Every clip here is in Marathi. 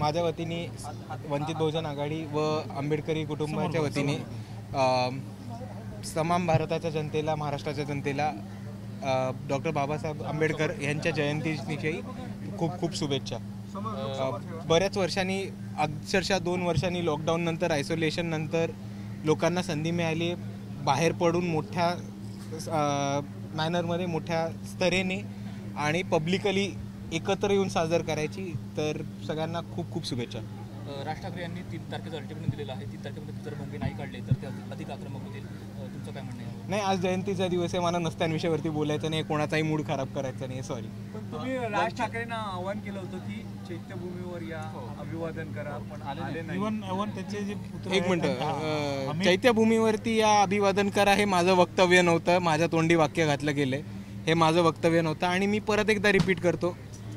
माझ्या वतीने वंचित बहुजन आघाडी व आंबेडकरी कुटुंबाच्या वतीने तमाम भारताच्या जनतेला, महाराष्ट्राच्या जनतेला डॉक्टर बाबासाहेब आंबेडकर यांच्या जयंतीविषयी खूप खूप शुभेच्छा. बऱ्याच वर्षांनी, अक्षरशः 2 वर्षांनी लॉकडाऊन नंतर, आयसोलेशन नंतर लोकांना संधी मिळाली बाहेर पडून मोठ्या मॅनरमध्ये, मोठ्या स्तरेने आणि पब्लिकली एकत्र येऊन साजर करायची. तर सगळ्यांना खूप खूप शुभेच्छा. राज ठाकरे यांनी 3 तारखेचं अल्टिमेटम दिलेलं आहे. 3 तारखेमध्ये जर भूमिका नाही काढले तर ते अधिक आक्रमक होतील. तुमचं काय म्हणणं आहे? नाही, आज जयंतीचा दिवस आहे, मला नसत्यांविषयावरती बोलायचं नाही, कोणाचाही मूड खराब करायचा नाही. सॉरी. पण तुम्ही राज ठाकरेंना आव्हान केलं होतं की चैत्यभूमीवर या, अभिवादन करा, पण आले नाही. एक मिनटं, चैत्यभूमीवरती या, अभिवादन करा हे माझं वक्तव्य नव्हतं. माझ्या तोंडी वाक्य घातलं गेलं, हे माझं वक्तव्य नव्हतं. आणि मी परत एकदा रिपीट करतो,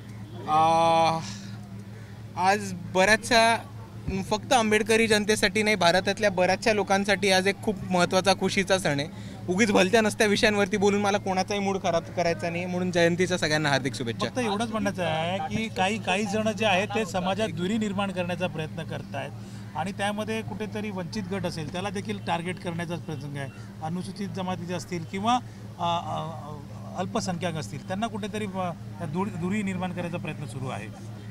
आज बऱ्याचशा, फक्त आंबेडकरी जनतेसाठी नाही, भारतातल्या बऱ्याचशा लोकांसाठी आज एक खूप महत्त्वाचा, खुशीचा सण आहे. उगीच भलत्या नसत्या विषयांवरती बोलून मला कोणाचाही मूड खराब करायचा नाही. म्हणून जयंतीच्या सगळ्यांना हार्दिक शुभेच्छा. फक्त एवढंच म्हणायचं आहे की काही जण जे आहेत ते समाजात दुरी निर्माण करण्याचा प्रयत्न करतायत आणि त्यामध्ये कुठेतरी वंचित गट असेल त्याला देखील टार्गेट करण्याचाच प्रयत्न आहे. अनुसूचित जमातीचे असतील किंवा अल्पसंख्याक असतील, त्यांना कुठेतरी दुरी निर्माण करायचा प्रयत्न सुरू आहे.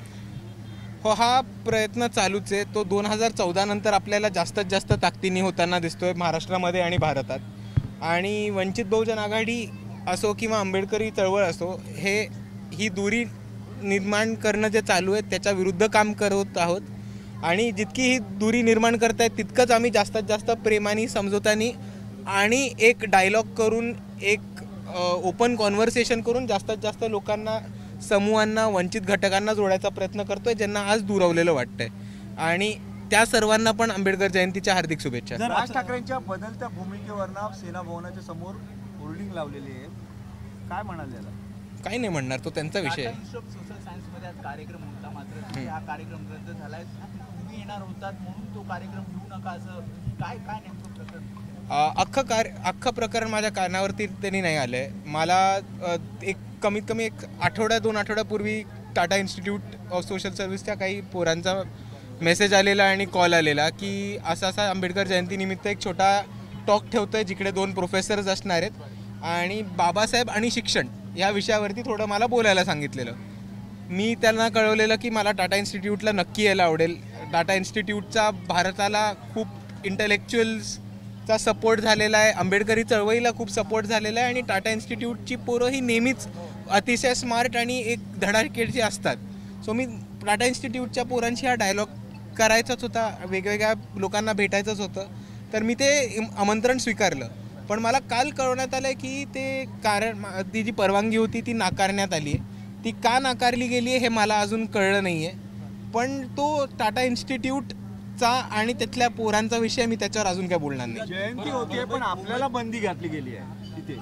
हो, हा प्रयत्न चालूच आहे. तो 2014 नंतर आपल्याला जास्तीत जास्त ताकदीने होताना दिसतोय महाराष्ट्रामध्ये आणि भारतात. आणि वंचित बहुजन आघाडी असो किंवा आंबेडकरी चळवळ असो, ही दुरी निर्माण करणं जे चालू आहे त्याच्या विरुद्ध काम करत आहोत. आणि जितकी ही दुरी निर्माण करतायत तितकंच आम्ही जास्तीत जास्त प्रेमाने, समजोतानी आणि एक डायलॉग करून, एक ओपन कॉन्व्हर्सेशन करून जास्तीत जास्त लोकांना, समूहांना, वंचित घटकांना जोडायचा प्रयत्न करतोय, ज्यांना आज दुरावलेलं वाटतंय. आणि त्या सर्वांना पण आंबेडकर जयंतीच्या हार्दिक शुभेच्छा. राज ठाकरेंच्या बदलत्या भूमिकेवरनं सेना भवनाच्या समोर होर्डिंग लावलेली आहे, काय म्हणाले? काही नाही म्हणणार, तो त्यांचा विषय आहे. सोशल सायन्समध्ये आज कार्यक्रम होता, मात्र हा कार्यक्रम रद्द झालाय. तुम्ही येणार होतात म्हणून तो कार्यक्रम घेऊ नका, असं काय नेमकं प्रकरण? अख्खं प्रकरण माझ्या कानावरती त्यांनी नाही आलं आहे. मला कमीत कमी 1-2 आठवड्यापूर्वी टाटा इन्स्टिट्यूट ऑफ सोशल सर्व्हिसच्या काही पोरांचा मेसेज आलेला आणि कॉल आलेला की असा आंबेडकर जयंतीनिमित्त एक छोटा टॉक ठेवतो आहे, जिकडे 2 प्रोफेसर्स असणार आहेत आणि बाबासाहेब आणि शिक्षण या विषयावरती थोडं मला बोलायला सांगितलेलं. मी त्यांना कळवलेलं की मला टाटा इन्स्टिट्यूटला नक्की यायला आवडेल. टाटा इन्स्टिट्यूटचा भारताला खूप इंटेलेक्च्युअल्सचा सपोर्ट झालेला आहे, आंबेडकरी चळवळीला खूप सपोर्ट झालेला आहे आणि टाटा इन्स्टिट्यूटची पोरं ही नेहमीच अतिशय स्मार्ट आणि एक धडाकेची असतात. सो मी टाटा इन्स्टिट्यूटच्या पोरांशी हा डायलॉग करायचाच होता, वेगवेगळ्या लोकांना भेटायचंच होतं. तर मी ते आमंत्रण स्वीकारलं. पण मला काल कळवण्यात आलं की ते ती जी परवानगी होती ती नाकारण्यात आली आहे. ती का नाकारली गेली आहे हे मला अजून कळलं नाही आहे. पण तो टाटा इन्स्टिट्यूटचा आणि त्यातल्या पोरांचा विषय, मी त्याच्यावर अजून काय बोलणार नाही. जयंती होते पण आपल्याला बंदी घातली गेली आहे तिथे.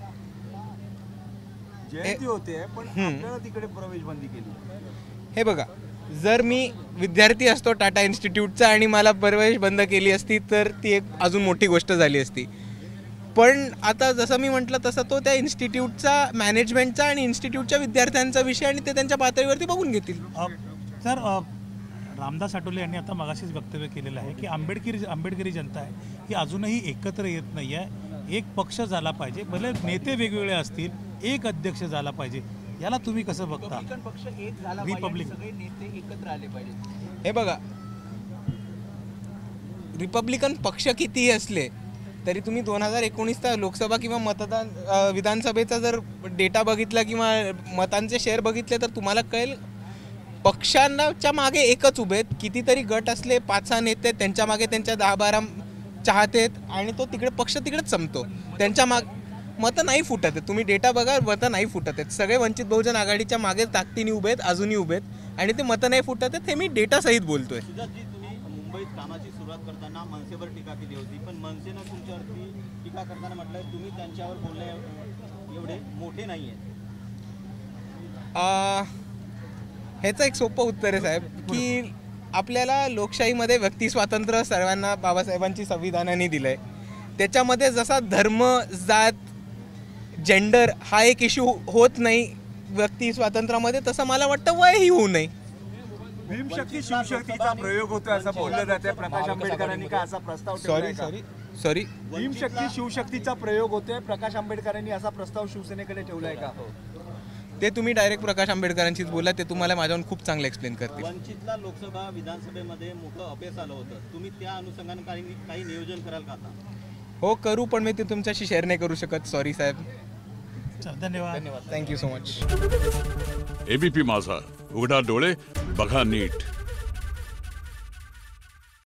जयंती होते पण आपल्याला तिकडे प्रवेश बंदी केली. हे बघा, जर मी विद्यार्थी असतो टाटा इन्स्टिट्यूटचा आणि मला प्रवेश बंद केली असती तर ती एक अजून मोठी गोष्ट झाली असती. पण आता जसं मी म्हटलं तसं तो त्या इन्स्टिट्यूटचा, मॅनेजमेंटचा आणि इन्स्टिट्यूटच्या विद्यार्थ्यांचा विषय आणि ते त्यांच्या पातळीवरती बघून घेतील. सर, रामदास आठवले यांनी आता मगाशीच वक्तव्य केलेलं आहे की आंबेडकरी जनता आहे ही अजूनही एकत्र येत नाही आहे. एक पक्ष झाला पाहिजे, भले नेते वेगवेगळे असतील, एक अध्यक्ष झाला पाहिजे. याला तुम्ही कसं बघता? पक्ष एक झाला पाहिजे, सगळे नेते एकत्र आले पाहिजे. हे बघा, रिपब्लिकन पक्ष कितीही असले तरी तुम्ही 2019चा लोकसभा किंवा विधानसभेचा जर डेटा बघितला किंवा मतांचे शेअर बघितले तर तुम्हाला कळेल पक्षांच्या मागे एकच उभे आहेत. कितीतरी गट असले, 5-6 नेते, त्यांच्या मागे त्यांच्या 10-12 चाहते आहेत आणि तो पक्ष तिकडेच संपतो. त्यांच्या मतं नाही फुटत आहेत. तुम्ही डेटा बघा, मतं नाही फुटत आहेत. सगळे वंचित बहुजन आघाडीच्या मागे ताकदीने उभे आहेत, अजूनही उभे आहेत आणि ते मतं नाही फुटत आहेत. हे मी डेटा सहित बोलतोय. तुम्ही मुंबईत कामाची सुरुवात करताना मनसेवर टीका केली होती, पण मनसेनं तुमच्यावरती टीका करताना म्हटलं तुम्ही त्यांच्यावर बोलणे एवढे मोठे नाही आहेत. ह्याचं एक सोपं उत्तर आहे साहेब की आपल्याला लोकशाहीमध्ये व्यक्ती स्वातंत्र्य सर्वांना बाबासाहेबांची संविधानाने दिलं आहे. त्याच्यामध्ये जसा धर्म, जात, जेंडर हा एक इश्यू होत नाही व्यक्ती स्वातंत्र्यामध्ये, तसं मला वाटतं वयही होऊ नये. भीमशक्ती शिवशक्तीचा प्रयोग होतोय असं बोललं जातंय. प्रकाश आंबेडकरांनी का असा प्रस्ताव ठेवलाय का? सॉरी भीमशक्ती शिवशक्तीचा प्रयोग होतोय. प्रकाश आंबेडकरांनी असा प्रस्ताव शिवसेनेकडे ठेवलाय का? ते तुम्ही डायरेक्ट प्रकाश आंबेडकरांशीच बोला, ते तुम्हाला माझ्याहून खूप चांगलं एक्सप्लेन करतील. वंचितला लोकसभा विधानसभेमध्ये मोठं अपयश आलं होतं. तुम्ही त्या अनुषंगाने काही नियोजन कराल का आता? हो करू, पण मी ते तुमच्याशी शेअर नाही करू शकत. सॉरी साहेब. चल, धन्यवाद. Thank you so much. एबीपी माझा, उघडा डोळे बघा नीट.